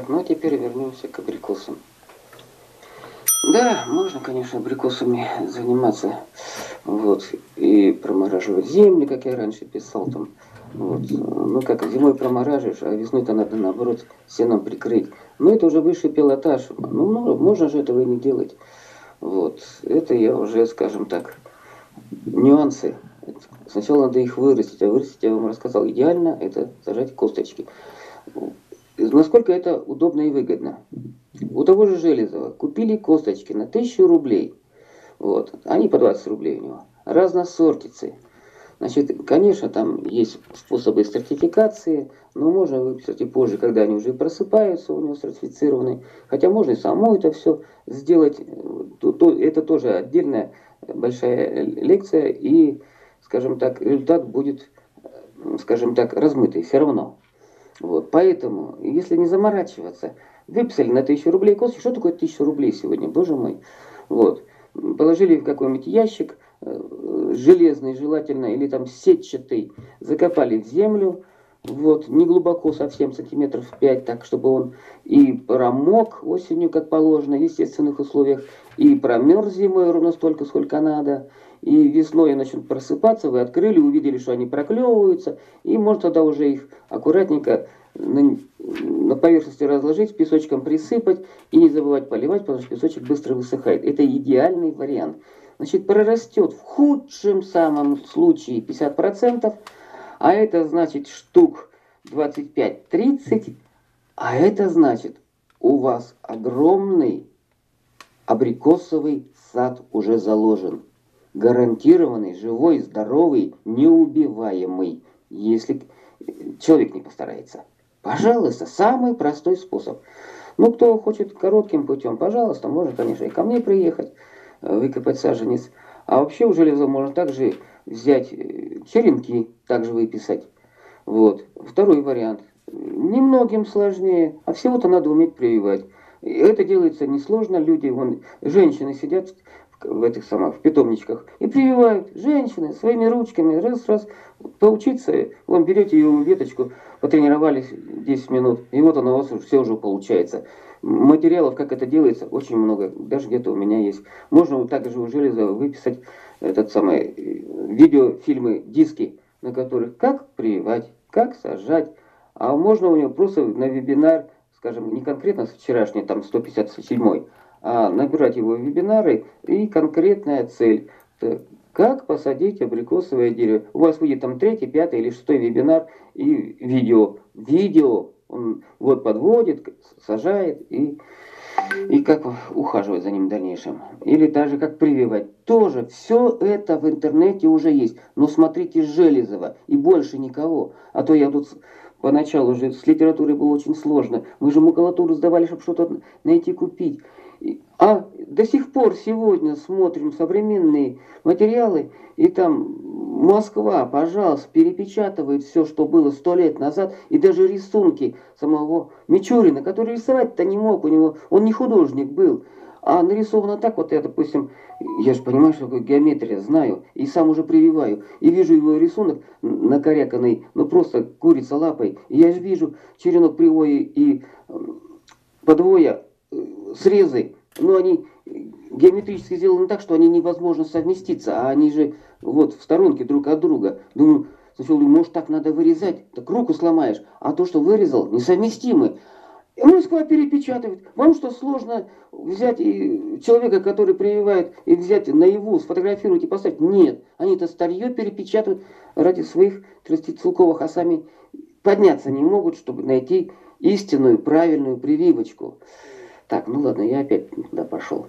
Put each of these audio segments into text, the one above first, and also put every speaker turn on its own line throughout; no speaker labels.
Так, ну а теперь вернемся к абрикосам. Да, можно, конечно, абрикосами заниматься, вот, и промораживать землю, как я раньше писал там, вот. Ну как, зимой промораживаешь, а весной-то надо, наоборот, сеном прикрыть. Но это уже высший пилотаж, ну, можно же этого и не делать. Вот, это я уже, скажем так, нюансы. Сначала надо их вырастить, а вырастить, я вам рассказал, идеально это сажать косточки. Насколько это удобно и выгодно. У того же Железова купили косточки на 1000 рублей. Вот. Они по 20 рублей у него. Разносортицы. Значит, конечно, там есть способы сертификации, но можно выписать и позже, когда они уже просыпаются, у него сертифицированы. Хотя можно и самому это все сделать. Это тоже отдельная большая лекция, и, скажем так, результат будет, скажем так, размытый все равно. Вот, поэтому, если не заморачиваться, выписали на 1000 рублей косточки. Что такое 1000 рублей сегодня, боже мой? Вот, положили в какой-нибудь ящик, железный желательно, или там сетчатый, закопали в землю, вот, не глубоко, совсем сантиметров 5, так, чтобы он и промок осенью, как положено, в естественных условиях, и промерз зимой ровно столько, сколько надо, и весной начнут просыпаться, вы открыли, увидели, что они проклевываются, и можно тогда уже их аккуратненько на поверхности разложить, песочком присыпать и не забывать поливать, потому что песочек быстро высыхает. Это идеальный вариант. Значит, прорастет в худшем самом случае 50%, а это значит штук 25-30, а это значит у вас огромный абрикосовый сад уже заложен. Гарантированный, живой, здоровый, неубиваемый, если человек не постарается. Пожалуйста, самый простой способ. Ну, кто хочет коротким путем, пожалуйста, можно, конечно, и ко мне приехать, выкопать саженец. А вообще у Железа можно также взять черенки, также выписать. Вот. Второй вариант. Немногим сложнее, а всего-то надо уметь прививать. Это делается несложно. Люди, вон, женщины сидят в этих самых, в питомничках и прививают. Женщины своими ручками, раз-раз, поучиться, вон, берете ее веточку, потренировались 10 минут, и вот она у вас все уже получается. Материалов, как это делается, очень много, даже где-то у меня есть. Можно вот также у Железа выписать этот самый видеофильмы, диски, на которых как прививать, как сажать. А можно у него просто на вебинар, скажем, не конкретно с вчерашней, там 157-й, а набирать его вебинары и конкретная цель. Как посадить абрикосовое дерево. У вас выйдет там 3-й, 5-й или 6-й вебинар и видео. Видео он вот подводит, сажает и как ухаживать за ним в дальнейшем. Или даже как прививать. Тоже все это в интернете уже есть. Но смотрите Железова и больше никого. А то я тут поначалу уже с литературой было очень сложно. Мы же макулатуру сдавали, чтобы что-то найти, купить. А до сих пор сегодня смотрим современные материалы, и там Москва, пожалуйста, перепечатывает все, что было 100 лет назад, и даже рисунки самого Мичурина, который рисовать-то не мог, у него, он не художник был, а нарисовано так, вот я, допустим, я же понимаю, что такое геометрия, знаю, и сам уже прививаю, и вижу его рисунок накоряканный, ну просто курица лапой, и я же вижу черенок привоя и подвоя, срезы, но они геометрически сделаны так, что они невозможно совместиться, а они же вот в сторонке друг от друга. Думаю, сначала думаю, может так надо вырезать, так руку сломаешь, а то, что вырезал, несовместимы. И Москва перепечатывает. Вам что, сложно взять и человека, который прививает, и взять наяву, сфотографировать и поставить? Нет, они это старье перепечатывают ради своих 30-целковых, а сами подняться не могут, чтобы найти истинную, правильную прививочку. Так, ну ладно, я опять туда пошел.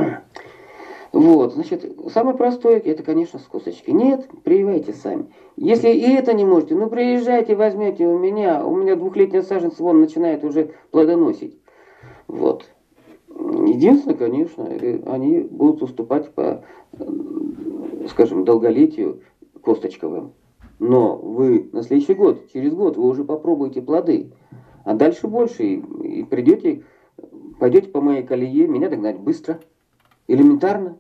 Вот, значит, самое простое, это, конечно, с косточки. Нет, прививайте сами. Если и это не можете, ну приезжайте, возьмете у меня 2-летняя саженец, вон, начинает уже плодоносить. Вот. Единственное, конечно, они будут уступать по, скажем, долголетию косточковым. Но вы на следующий год, через год, вы уже попробуете плоды. А дальше больше, и придете, пойдете по моей колее, меня догнать быстро, элементарно.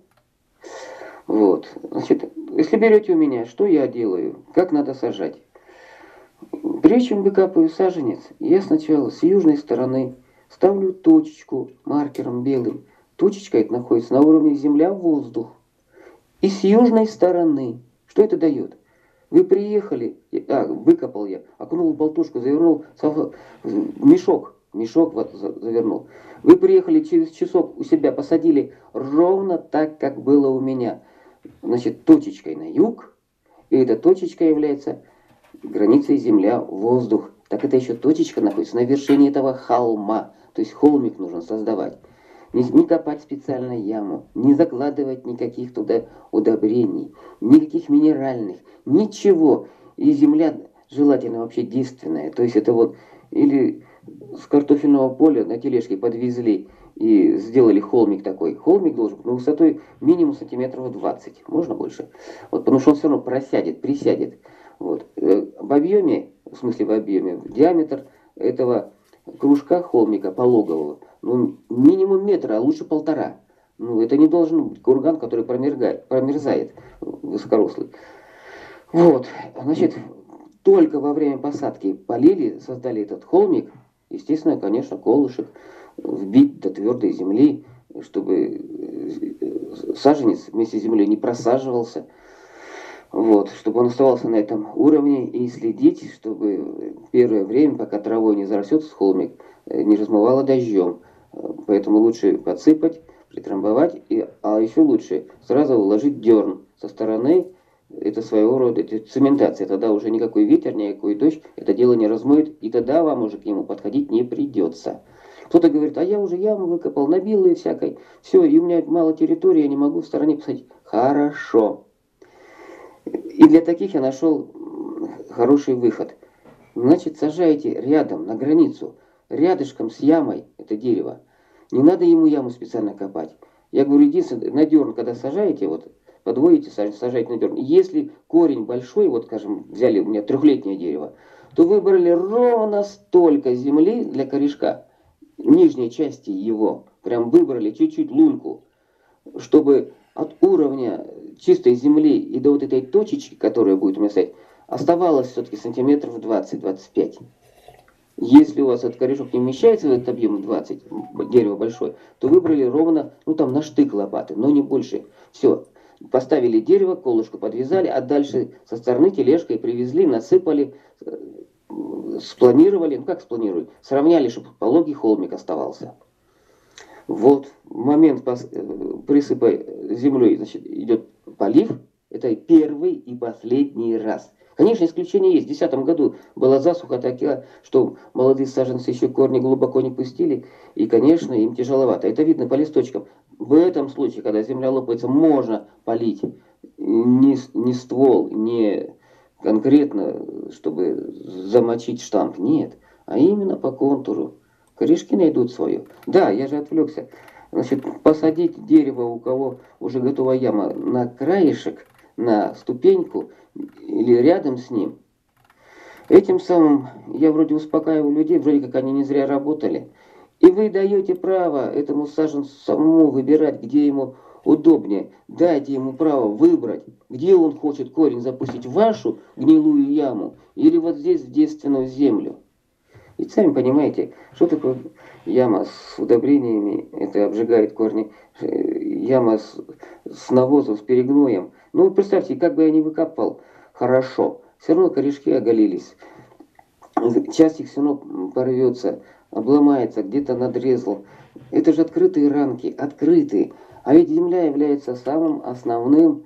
Вот, значит, если берете у меня, что я делаю, как надо сажать? Прежде чем выкапываю саженец, я сначала с южной стороны ставлю точечку маркером белым. Точечка это находится на уровне земля-воздух. И с южной стороны. Что это дает? Вы приехали, выкопал я, окунул в болтушку, завернул мешок вот завернул. Вы приехали через часок у себя, посадили ровно так, как было у меня. Значит, точечкой на юг, и эта точечка является границей земля-воздух. Так это еще точечка находится на вершине этого холма. То есть холмик нужно создавать. Не копать специально яму, не закладывать никаких туда удобрений, никаких минеральных, ничего. И земля желательно вообще действенная. То есть это вот или с картофельного поля на тележке подвезли и сделали холмик такой. Холмик должен быть на высотой минимум сантиметров 20, можно больше. Вот, потому что он все равно присядет. Вот. В объеме, диаметр этого кружка холмика пологового, ну, минимум метра, а лучше 1,5. Ну, это не должен быть курган, который промерзает, высокорослый. Вот, значит, только во время посадки полили, создали этот холмик. Естественно, конечно, колышек вбить до твердой земли, чтобы саженец вместе с землей не просаживался. Вот, чтобы он оставался на этом уровне и следить, чтобы первое время, пока травой не зарастет холмик, не размывало дождем. Поэтому лучше подсыпать, притрамбовать, а еще лучше сразу уложить дерн со стороны. Это своего рода цементация. Тогда уже никакой ветер, никакой дождь это дело не размоет, и тогда вам уже к нему подходить не придется. Кто-то говорит, а я уже яму выкопал, набил и всякой. Все, и у меня мало территории, я не могу в стороне посадить. Хорошо. И для таких я нашел хороший выход. Значит, сажаете рядом, на границу, рядышком с ямой это дерево. Не надо ему яму специально копать. Я говорю, единственное, на дерн, когда сажаете, вот, подводите, сажаете на дерн. Если корень большой, вот, скажем, взяли у меня 3-летнее дерево, то выбрали ровно столько земли для корешка, нижней части его, прям выбрали чуть-чуть лунку, чтобы от уровня чистой земли и до вот этой точечки, которая будет у меня стоять, оставалось все-таки сантиметров 20-25. Если у вас этот корешок не вмещается в этот объем 20, дерево большое, то выбрали ровно, ну там на штык лопаты, но не больше. Все, поставили дерево, колышко подвязали, а дальше со стороны тележкой привезли, насыпали, спланировали, ну как спланировали, сравняли, чтобы пологий холмик оставался. Вот в момент присыпа землей, значит, идет полив. Это первый и последний раз. Конечно, исключения есть. В 2010 году была засуха такая, что молодые саженцы еще корни глубоко не пустили. И, конечно, им тяжеловато. Это видно по листочкам. В этом случае, когда земля лопается, можно полить. Не ствол, не конкретно, чтобы замочить штамп. Нет. А именно по контуру. Корешки найдут свое. Да, я же отвлекся. Значит, посадить дерево, у кого уже готова яма, на краешек, на ступеньку или рядом с ним. Этим самым я вроде успокаиваю людей, вроде как они не зря работали. И вы даете право этому саженцу самому выбирать, где ему удобнее. Дайте ему право выбрать, где он хочет корень запустить, в вашу гнилую яму или вот здесь в девственную землю. И сами понимаете, что такое яма с удобрениями, это обжигает корни, яма с навозом, с перегноем. Ну, представьте, как бы я ни выкапывал хорошо, все равно корешки оголились. Часть их все равно порвется, обломается, где-то надрезал. Это же открытые ранки, открытые. А ведь земля является самым основным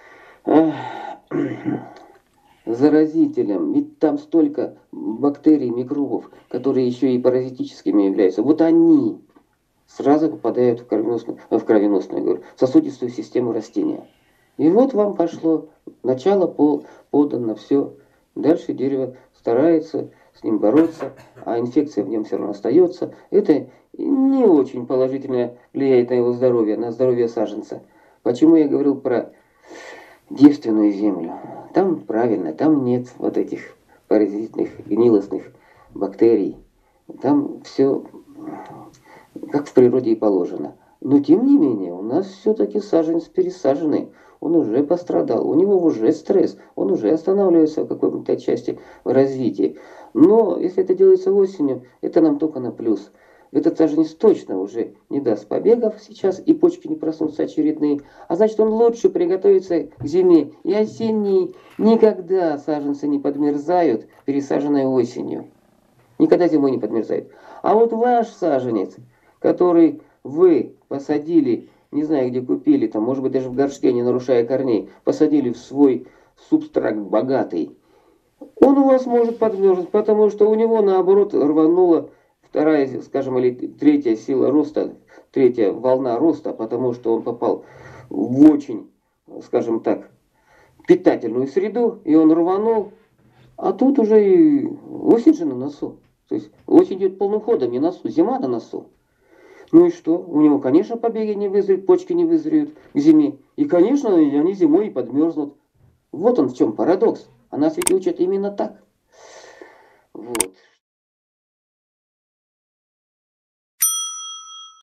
заразителем. Ведь там столько бактерий, микробов, которые еще и паразитическими являются. Вот они сразу попадают в сосудистую систему растения. И вот вам пошло начало подано, все. Дальше дерево старается с ним бороться, а инфекция в нем все равно остается. Это не очень положительно влияет на его здоровье, на здоровье саженца. Почему я говорил про девственную землю? Там правильно, там нет вот этих паразитных, гнилостных бактерий. Там все как в природе и положено. Но тем не менее, у нас все-таки саженец пересаженный. Он уже пострадал, у него уже стресс, он уже останавливается в какой-то части развития. Но если это делается осенью, это нам только на плюс. этот саженец точно уже не даст побегов сейчас, и почки не проснутся очередные. А значит, он лучше приготовится к зиме. И осенние никогда саженцы не подмерзают, пересаженные осенью. Никогда зимой не подмерзают. А вот ваш саженец, который вы посадили, не знаю где купили, там, может быть даже в горшке, не нарушая корней, посадили в свой субстракт богатый, он у вас может подмерзнуть, потому что у него наоборот рванула вторая, скажем, или третья сила роста, третья волна роста, потому что он попал в очень, скажем так, питательную среду, и он рванул, а тут уже и осень же на носу. То есть осень идет полным ходом, не носу, зима на носу. Ну и что? У него, конечно, побеги не вызреют, почки не вызреют к зиме. И, конечно, они зимой и подмерзнут. Вот он в чем парадокс. А нас ведь учат именно так. Вот.